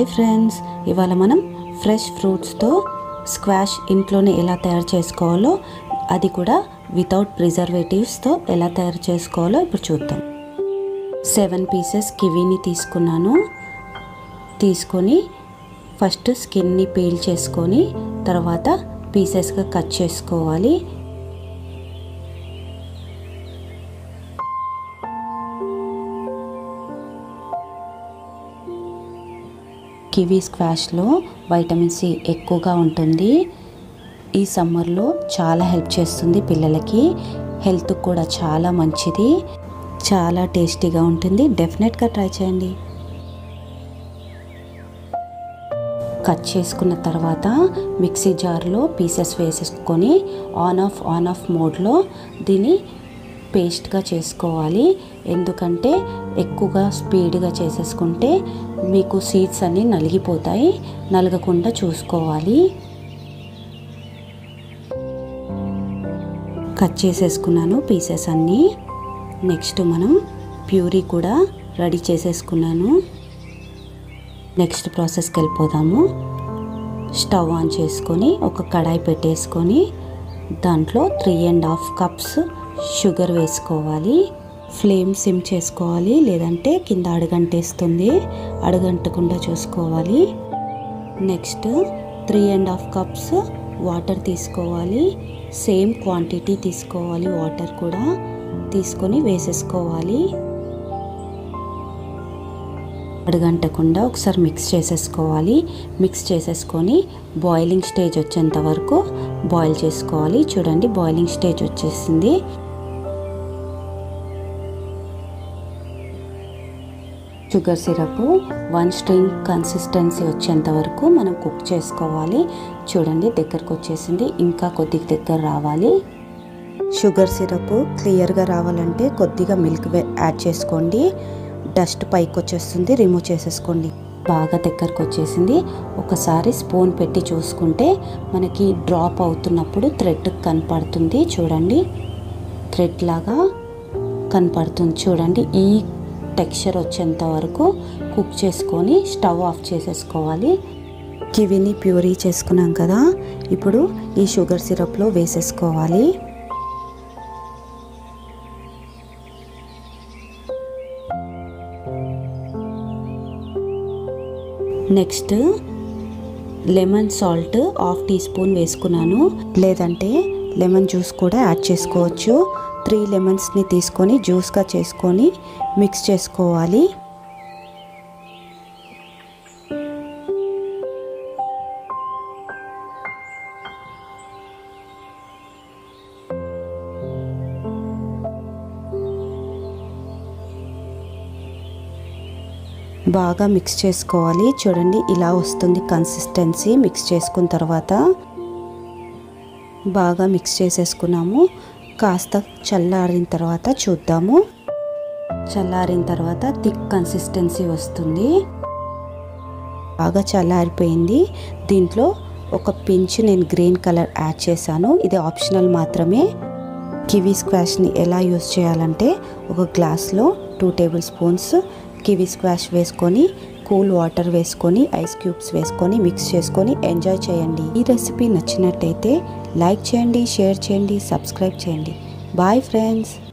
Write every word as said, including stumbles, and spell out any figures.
Hi friends, ఇవాళ మనం fresh ఫ్రూట్స్తో squash ఇంట్లోనే ఎలా తయారు చేసుకోవాలో, అది కూడా వితౌట్ ప్రిజర్వేటివ్స్తో ఎలా తయారు చేసుకోవాలో ఇప్పుడు చూద్దాం. సెవెన్ పీసెస్ కివీని తీసుకున్నాను. తీసుకొని ఫస్ట్ స్కిన్ని పీల్ చేసుకొని తర్వాత పీసెస్గా కట్ చేసుకోవాలి. కివీ స్క్వాష్లో వైటమిన్ సి ఎక్కువగా ఉంటుంది. ఈ సమ్మర్లో చాలా హెల్ప్ చేస్తుంది పిల్లలకి. హెల్త్ కూడా చాలా మంచిది, చాలా టేస్టీగా ఉంటుంది. డెఫినెట్గా ట్రై చేయండి. కట్ చేసుకున్న తర్వాత మిక్సీ జార్లో పీసెస్ వేసేసుకొని ఆన్ ఆఫ్ ఆన్ ఆఫ్ మోడ్లో దీన్ని పేస్ట్గా చేసుకోవాలి. ఎందుకంటే ఎక్కువగా స్పీడ్గా చేసేసుకుంటే మీకు సీడ్స్ అన్నీ నలిగిపోతాయి. నలగకుండా చూసుకోవాలి. కట్ చేసేసుకున్నాను పీసెస్ అన్నీ. నెక్స్ట్ మనం ప్యూరీ కూడా రెడీ చేసేసుకున్నాను. నెక్స్ట్ ప్రాసెస్కి వెళ్ళిపోదాము. స్టవ్ ఆన్ చేసుకొని ఒక కడాయి పెట్టేసుకొని దాంట్లో three and half cups sugar వేసుకోవాలి. ఫ్లేమ్ సిమ్ చేసుకోవాలి, లేదంటే కింద అడుగంటేస్తుంది. అడుగంటకుండా చూసుకోవాలి. Next three and half cups water తీసుకోవాలి. సేమ్ క్వాంటిటీ తీసుకోవాలి. వాటర్ కూడా తీసుకొని వేసేసుకోవాలి. అడుగంటకుండా ఒకసారి మిక్స్ చేసేసుకోవాలి. మిక్స్ చేసేసుకొని బాయిలింగ్ స్టేజ్ వచ్చేంత వరకు బాయిల్ చేసుకోవాలి. చూడండి, బాయిలింగ్ స్టేజ్ వచ్చేసింది. Sugar syrup one string consistency వచ్చేంత వరకు మనం కుక్ చేసుకోవాలి. చూడండి, దగ్గరకు వచ్చేసింది. ఇంకా కొద్దిగా దగ్గర రావాలి. షుగర్ సిరప్ క్లియర్గా రావాలంటే కొద్దిగా మిల్క్ యాడ్ చేసుకోండి. డస్ట్ పైకి వచ్చేస్తుంది, రిమూవ్ చేసేసుకోండి. బాగా దగ్గరకు వచ్చేసింది. ఒకసారి స్పూన్ పెట్టి చూసుకుంటే మనకి డ్రాప్ అవుతున్నప్పుడు థ్రెడ్ కనపడుతుంది. చూడండి, థ్రెడ్ లాగా కనపడుతుంది. చూడండి, ఈ టెక్స్చర్ వచ్చేంత వరకు కుక్ చేసుకొని స్టవ్ ఆఫ్ చేసేసుకోవాలి. కివీని ప్యూరీ చేసుకున్నాం కదా, ఇప్పుడు ఈ షుగర్ సిరప్లో వేసేసుకోవాలి. Next lemon salt half teaspoon వేసుకున్నాను, లేదంటే లెమన్ జ్యూస్ కూడా యాడ్ చేసుకోవచ్చు. త్రీ లెమన్స్ని తీసుకొని జ్యూస్గా చేసుకొని మిక్స్ చేసుకోవాలి. బాగా మిక్స్ చేసుకోవాలి. చూడండి, ఇలా వస్తుంది కన్సిస్టెన్సీ. మిక్స్ చేసుకున్న తర్వాత బాగా మిక్స్ చేసేసుకున్నాము. కాస్త చల్లారిన తర్వాత చూద్దాము. చల్లారిన తర్వాత థిక్ కన్సిస్టెన్సీ వస్తుంది. బాగా చల్లారిపోయింది. దీంట్లో ఒక పించ్ నేను గ్రీన్ కలర్ యాడ్ చేశాను. ఇది ఆప్షనల్ మాత్రమే. కివీ స్క్వాష్ని ఎలా యూస్ చేయాలంటే ఒక గ్లాస్లో two tablespoons kiwi squash వేసుకొని కూల్ వాటర్ వేసుకొని ఐస్ క్యూబ్స్ వేసుకొని మిక్స్ చేసుకొని ఎంజాయ్ చేయండి. ఈ రెసిపీ నచ్చినట్టయితే లైక్ చేయండి, షేర్ చేయండి, సబ్స్క్రైబ్ చేయండి. Bye friends.